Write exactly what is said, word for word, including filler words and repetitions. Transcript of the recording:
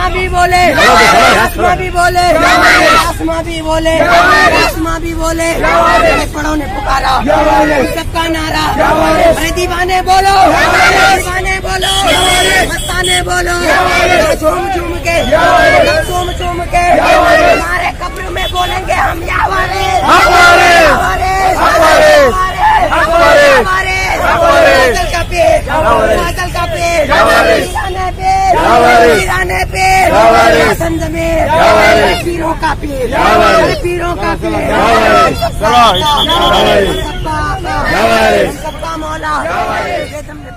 आसमां भी बोले, आसमां भी बोले, आसमां भी बोले, आसमां भी बोले। पढ़ो ने पुकारा सबका नारा, अरे दीवाने बोलो, दीवाने बोलो, मस्ताने बोलो, झूम झूम के, झूम झूम के हमारे कब्र में बोलेंगे हम यावारे, हमारे, हमारे, हमारे, हमारे, हमारे, बादल का पेड़, बादल का पेड़, वीराने पेड़, वीराने पेड़, संद में पीरों का पेड़, पीरों का पेड़, सबका सबका मौला।